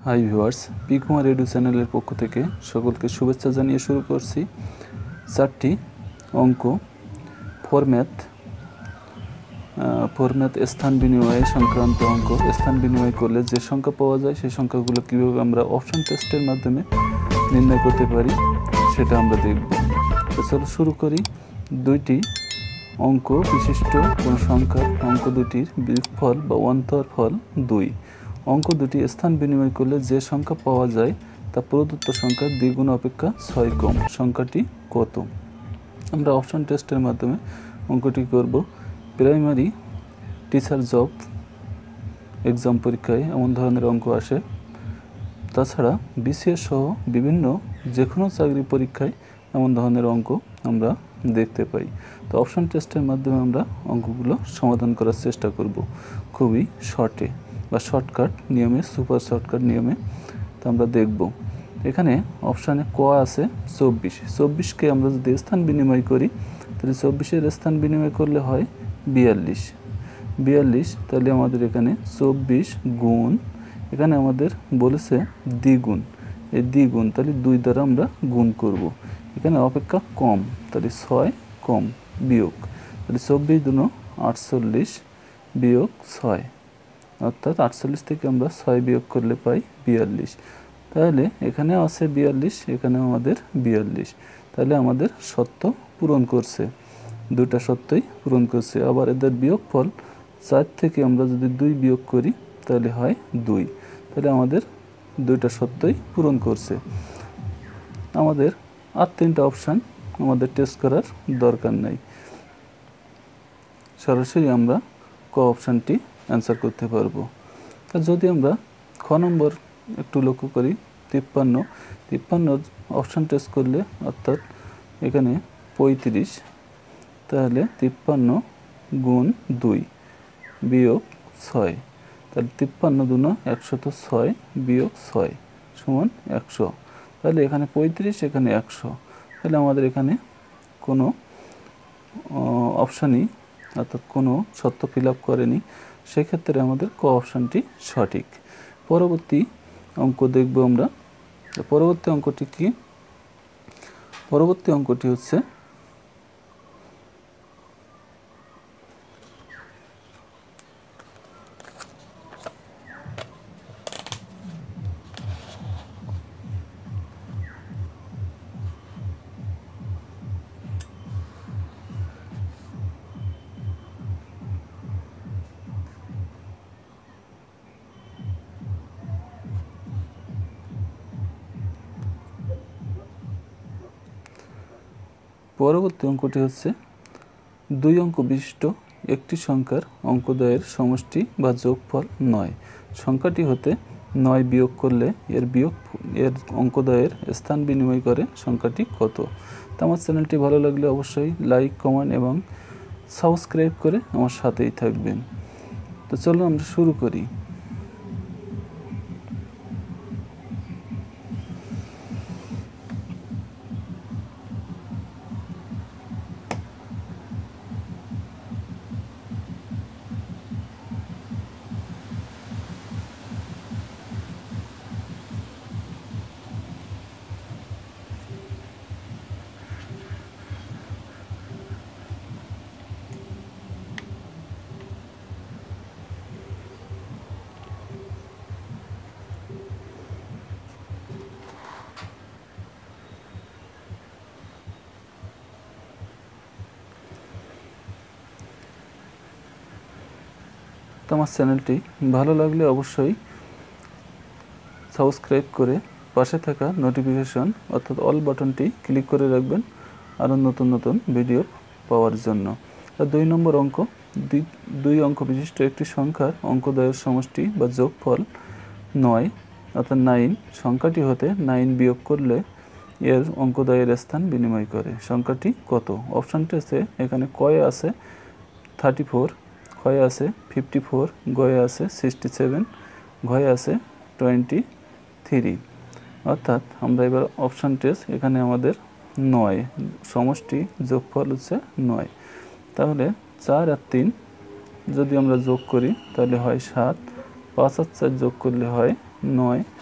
High viewers, P Kumar edu চ্যানেলের পক্ষ থেকে সকলকে শুভেচ্ছা জানিয়ে শুরু করছি। 4টি অঙ্ক ফরম্যাথ স্থান বিনিময় সংক্রান্ত অঙ্ক। স্থান বিনিময় করলে যে সংখ্যা পাওয়া যায় সেই সংখ্যাগুলো কীভাবে আমরা অপশন টেস্টের মাধ্যমে নির্ণয় করতে পারি সেটা আমরা দেখব। তো চলো শুরু করি। 2টি অঙ্ক বিশিষ্ট কোনো সংখ্যার অঙ্ক দুটির বিয়োগফল বা অন্তরফল 2। অঙ্ক দুটি স্থান বিনিময় করলে যে সংখ্যা পাওয়া যায় তা প্রদত্ত সংখ্যার দ্বিগুণ অপেক্ষা 6 কম। সংখ্যাটি কত? আমরা অপশন টেস্টের মাধ্যমে অঙ্কটি করব। প্রাইমারি টিচার জব এক্সাম পরীক্ষায় এমন ধরনের অঙ্ক আসে। তাছাড়া বিসিএস সহ বিভিন্ন যে কোনো চাকরি পরীক্ষায় এমন ধরনের অঙ্ক আমরা দেখতে পাই। তো অপশন টেস্টের মাধ্যমে আমরা অঙ্কগুলো সমাধান করার চেষ্টা করব খুবই শর্টে বা শর্টকাট নিয়মে, সুপার শর্টকাট নিয়মে। তো আমরা দেখব এখানে অপশানে ক আছে 24। 24কে আমরা যদি স্থান বিনিময় করি তাহলে 24-এর স্থান বিনিময় করলে হয় 42। তাহলে আমাদের এখানে 24 গুণ, এখানে আমাদের বলেছে দ্বিগুণ, এই দ্বিগুণ তাহলে 2 দ্বারা আমরা গুণ করব। এখানে অপেক্ষা কম তাহলে 6 কম বিয়োগ, তাহলে 24 দুন 48 বিয়োগ 6, অর্থাৎ 48 থেকে আমরা 6 বিয়োগ করলে পাই 42। তাহলে এখানে আছে 42, এখানে আমাদের 42। তাহলে আমাদের সত্য পূরণ করছে, দুটা সত্যই পূরণ করছে। আবার এদের বিয়োগফল 4 থেকে আমরা যদি 2 বিয়োগ করি তাহলে হয় 2। তাহলে আমাদের দুইটা সত্যই পূরণ করছে। আমাদের আর 3টা অপশান আমাদের টেস্ট করার দরকার নাই, সরাসরি আমরা ক অপশানটি অ্যান্সার করতে পারবো। তা যদি আমরা খ নম্বর একটু লক্ষ্য করি, 53 অপশান টেস্ট করলে অর্থাৎ এখানে 35, তাহলে 53 গুণ 2 বিয়োগ 6, তাহলে 53 দুন 106 বিয়োগ 6 সমান 100। তাহলে এখানে 35, এখানে 100, তাহলে আমাদের এখানে কোনো অপশানই অর্থাৎ কোনো সত্য ফিল আপ করেনি, সেক্ষেত্রে আমাদের ক অপশানটি সঠিক। পরবর্তী অঙ্ক দেখব আমরা। পরবর্তী অঙ্কটি কি? পরবর্তী অঙ্কটি হচ্ছে পরবর্তী অঙ্কটি হচ্ছে 2 অঙ্ক বিশিষ্ট একটি সংখ্যার অঙ্কদ্বয়ের সমষ্টি বা যোগফল 9। সংখ্যাটি হতে 9 বিয়োগ করলে এর অঙ্কদ্বয়ের স্থান বিনিময় করে সংখ্যাটি কত? তো আমার চ্যানেলটি ভালো লাগলে অবশ্যই লাইক, কমেন্ট এবং সাবস্ক্রাইব করে আমার সাথেই থাকবেন। তো চলো আমরা শুরু করি। তো আমার চ্যানেলটি ভালো লাগলে অবশ্যই সাবস্ক্রাইব করে পাশে থাকা নোটিফিকেশন অর্থাৎ অল বাটনটি ক্লিক করে রাখবেন আরও নতুন নতুন ভিডিও পাওয়ার জন্য। আর 2 নম্বর অঙ্ক, 2 অঙ্ক বিশিষ্ট একটি সংখ্যার অঙ্কদ্বয়ের সমষ্টি বা যোগফল 9, অর্থাৎ 9। সংখ্যাটি হতে 9 বিয়োগ করলে এর অঙ্কদ্বয়ের স্থান বিনিময় করে সংখ্যাটি কত? অপশানটি আছে এখানে কয়ে আছে 34, ক্ষয়ে আছে 54, গয়ে আছে 67, ঘয়ে আছে 23। অর্থাৎ আমরা এবার অপশান টেস্ট, এখানে আমাদের 9 সমষ্টি যোগফল হচ্ছে 9। তাহলে 4 আর 3 যদি আমরা যোগ করি তাহলে হয় 7, 5 আর 4 যোগ করলে হয় 9,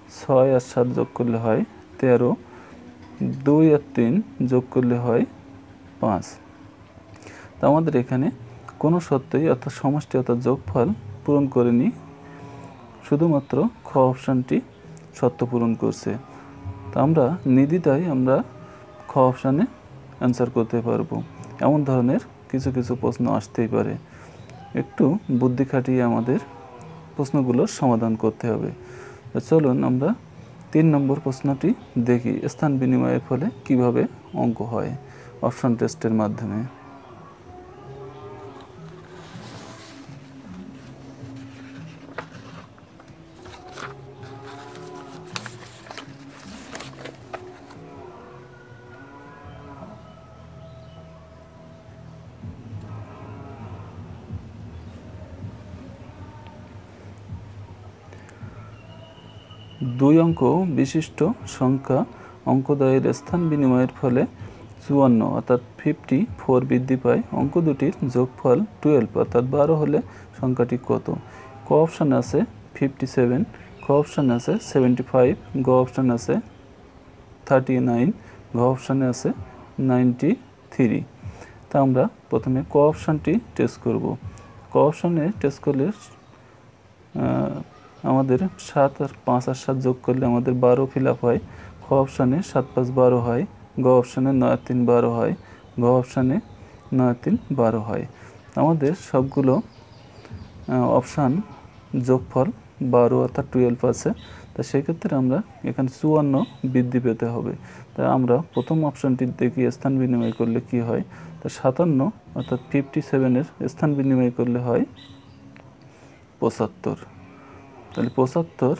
6 আর 7 যোগ করলে হয় 13, 2 আর 3 যোগ করলে হয় 5। তো আমাদের এখানে কোনো সত্যই অর্থাৎ সমষ্টি অর্থাৎ যোগফল পূরণ করেনি, শুধুমাত্র খ অপশানটি সত্য পূরণ করছে। তো আমরা নির্দ্বিধায় আমরা খ অপশানে অ্যান্সার করতে পারবো। এমন ধরনের কিছু কিছু প্রশ্ন আসতেই পারে, একটু বুদ্ধি খাটিয়ে আমাদের প্রশ্নগুলোর সমাধান করতে হবে। তো চলুন আমরা 3 নম্বর প্রশ্নটি দেখি, স্থান বিনিময়ের ফলে কিভাবে অঙ্ক হয় অপশন টেস্টের মাধ্যমে। দুই অঙ্ক বিশিষ্ট সংখ্যা অঙ্কদ্বয়ের স্থান বিনিময়ের ফলে 54 অর্থাৎ 54 বৃদ্ধি পায়। অঙ্ক দুটির যোগফল 12 অর্থাৎ 12 হলে সংখ্যাটি কত? ক অপশান আছে 57, খ অপশান আছে 75, গ অপশান আছে 39, ঘ অপশানে আছে 93। তা আমরা প্রথমে ক অপশানটি টেস্ট করব। ক অপশানে টেস্ট করলে আমাদের 7 আর 5 আর 7 যোগ করলে আমাদের 12 ফিল আপ হয়। খ অপশানে 7 5 12 হয়, গ অপশানে 9 আর 3 12 হয়, ঘ অপশানে 9 আর 3 12 হয়। আমাদের সবগুলো অপশান যোগফল 12 অর্থাৎ 12 আছে। তা সেক্ষেত্রে আমরা এখানে 54 বৃদ্ধি পেতে হবে। তাই আমরা প্রথম অপশানটি দেখি স্থান বিনিময় করলে কি হয়। তা 57 অর্থাৎ 57-এর স্থান বিনিময় করলে হয় 75। তাহলে 75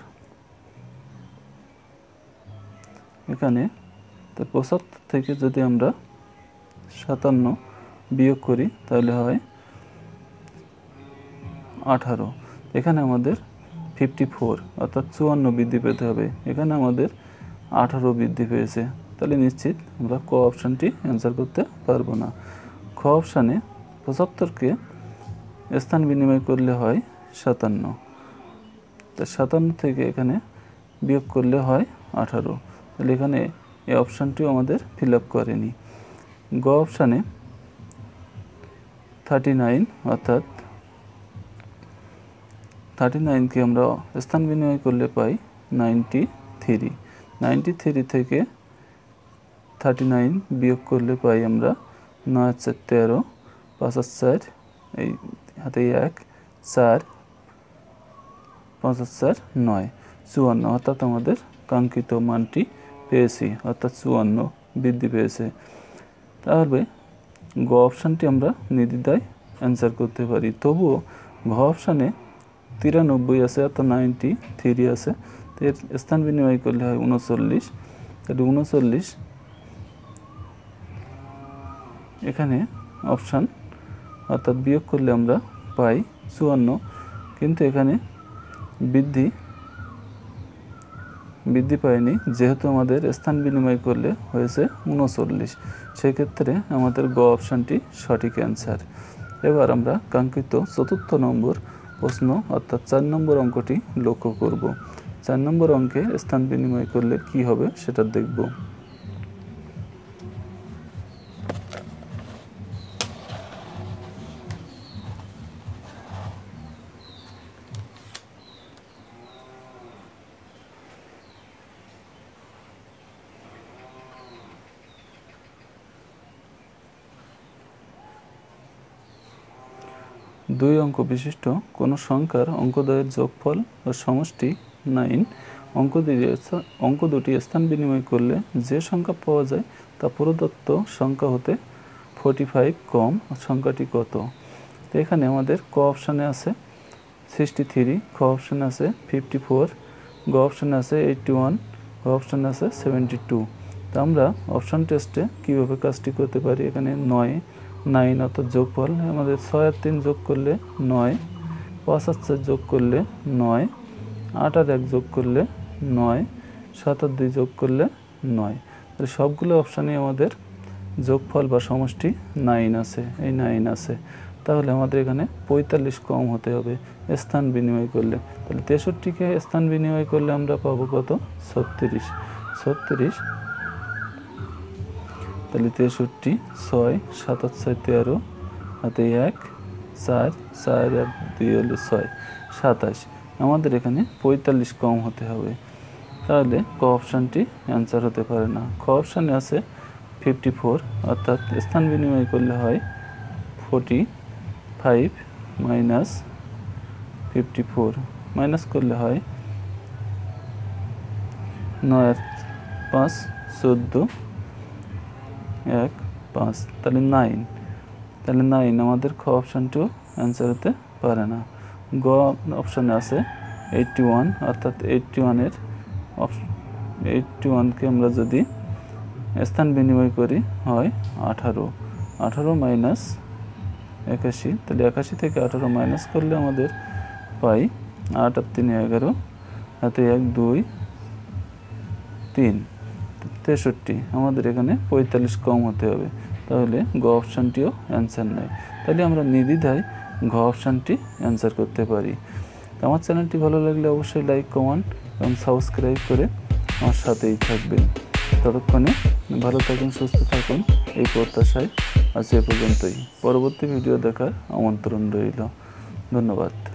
এখানে, তো 75 থেকে যদি আমরা 57 বিয়োগ করি তাহলে হয় 18। এখানে আমাদের 54 অর্থাৎ 54 বৃদ্ধি পেতে হবে, এখানে আমাদের 18 বৃদ্ধি পেয়েছে। তাহলে নিশ্চিত আমরা ক অপশানটি অ্যান্সার করতে পারবো না। খ অপশানে 75কে স্থান বিনিময় করলে হয় 57, তো 57 থেকে এখানে বিয়োগ করলে হয় 18। তাহলে এখানে এই অপশানটিও আমাদের ফিল আপ করেনি। গ অপশানে 39 অর্থাৎ 39কে আমরা স্থান বিনিময় করলে পাই 93। 93 থেকে 39 বিয়োগ করলে পাই আমরা 9 4 13, 5 4 এই হাতে 1 4, 5 4 9, 54 অর্থাৎ আমাদের কাঙ্ক্ষিত মানটি পেয়েছি অর্থাৎ 54 বৃদ্ধি পেয়েছে। তাহলে গ অপশানটি আমরা নির্দ্বিধায় অ্যান্সার করতে পারি। তবুও ঘ অপশানে 93 আছে অর্থাৎ 93 আছে, তো এর স্থান বিনিময় করলে হয় 39। তাহলে 39 এখানে অপশান অর্থাৎ বিয়োগ করলে আমরা পাই 54, কিন্তু এখানে বৃদ্ধি পায়নি, যেহেতু আমাদের স্থান বিনিময় করলে হয়েছে 39। সেক্ষেত্রে আমাদের গ অপশানটি সঠিক অ্যান্সার। এবার আমরা কাঙ্ক্ষিত 4র্থ নম্বর প্রশ্ন অর্থাৎ 4 নম্বর অঙ্কটি লক্ষ্য করব। 4 নম্বর অঙ্কে স্থান বিনিময় করলে কি হবে সেটা দেখব। দুই অঙ্ক বিশিষ্ট কোনো সংখ্যার অঙ্কদ্বয়ের যোগফল ও সমষ্টি 9। অঙ্ক দুটি স্থান বিনিময় করলে যে সংখ্যা পাওয়া যায় তা প্রদত্ত সংখ্যা হতে 45 কম সংখ্যাটি কত? তো এখানে আমাদের ক অপশানে আছে 63, খ অপশানে আছে 54, গ অপশানে আছে 81, ঘ অপশানে আছে 72। তো আমরা অপশান টেস্টে কীভাবে কাজটি করতে পারি, এখানে 9 অর্থাৎ যোগফল আমাদের 6 আর 3 যোগ করলে 9, 5 আর 4 যোগ করলে 9, 8 আর 1 যোগ করলে 9, 7 আর 2 যোগ করলে 9। তাহলে সবগুলো অপশানে আমাদের যোগফল বা সমষ্টি 9 আছে, এই 9 আছে। তাহলে আমাদের এখানে 45 কম হতে হবে স্থান বিনিময় করলে। তাহলে 63কে স্থান বিনিময় করলে আমরা পাবো কত? 36। তাহলে 63, 6, 7, 6, 13, হাতে 1, 4, 4 আর 2 হলে 6, 27। আমাদের এখানে 45 কম হতে হবে। তাহলে ক অপশানটি অ্যান্সার হতে পারে না। খ অপশানে আছে 54, অর্থাৎ স্থান বিনিময় করলে হয় 45 মাইনাস 54, মাইনাস করলে হয় 9 আর 5, 14, 1, 5, তাহলে 9। তাহলে 9 আমাদের খ অপশানটিও অ্যান্সার হতে পারে না। গ অপশানে আছে 81, অর্থাৎ 81কে আমরা যদি স্থান বিনিময় করি হয় 18 মাইনাস 81, তাহলে 81 থেকে 18 মাইনাস করলে আমাদের পাই 8 আর 3 11, হাতে 1, 2, 3, 63। আমাদের এখানে 45 কম হতে হবে। তাহলে গ অপশানটিও অ্যান্সার নেয়। তাহলে আমরা নির্দ্বিধায় ঘ অপশানটি অ্যান্সার করতে পারি। আমার চ্যানেলটি ভালো লাগলে অবশ্যই লাইক, কমেন্ট এবং সাবস্ক্রাইব করে আমার সাথেই থাকবেন। ততক্ষণে ভালো থাকুন, সুস্থ থাকুন, এই প্রত্যাশায় আজ এ পর্যন্তই। পরবর্তী ভিডিও দেখার আমন্ত্রণ রইল। ধন্যবাদ।